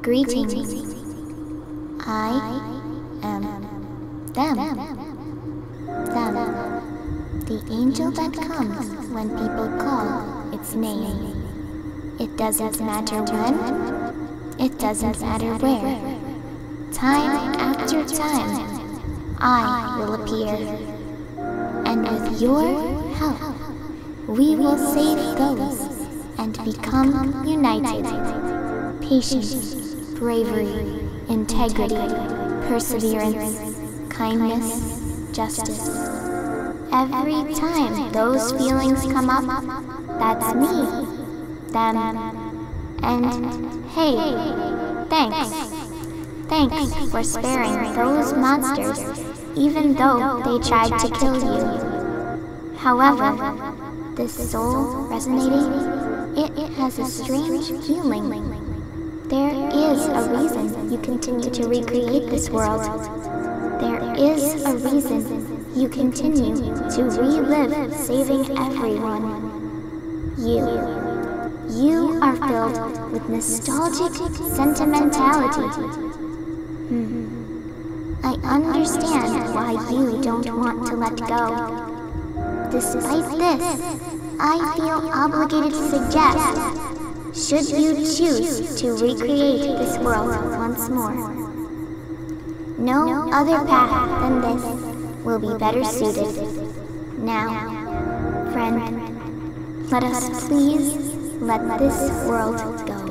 Greetings. I am them. The angel that comes when people call its name. It doesn't matter when, it doesn't matter where. Time after time, I will appear. And with your help, we will save those and become united. Patience, bravery, integrity, perseverance, kindness, justice. Every time those feelings come up, that's me, them, and hey, thanks. Thanks for sparing those monsters, even though they tried to kill you. However, this soul resonating, it has a strange feeling. There is a reason you continue to recreate this world. There is a reason you continue to relive saving everyone. You are filled with nostalgic sentimentality. I understand why you don't want to let go. Despite this, I feel obligated to suggest, should you choose to recreate this world once more, no other path than this will be better suited. Now, friend, let us please let this world go.